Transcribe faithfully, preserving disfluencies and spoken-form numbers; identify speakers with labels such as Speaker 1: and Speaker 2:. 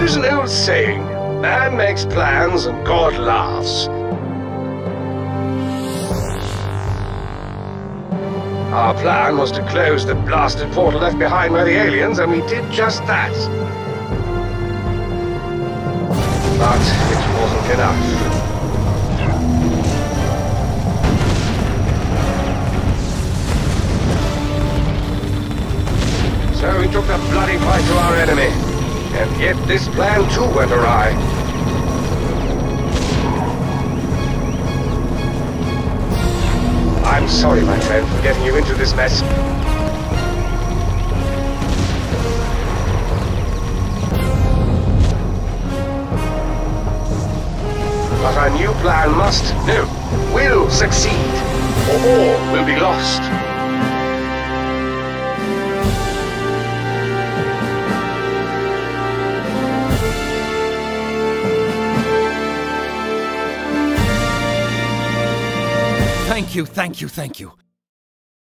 Speaker 1: use an old saying. Man makes plans and God laughs. Our plan was to close the blasted portal left behind by the aliens, and we did just that. But it wasn't enough. So we took the bloody fight to our enemy. And yet this plan too went awry. I'm sorry, my friend, for getting you into this mess. But our new plan must, no, will succeed, or all will be lost.
Speaker 2: Thank you, thank you, thank you.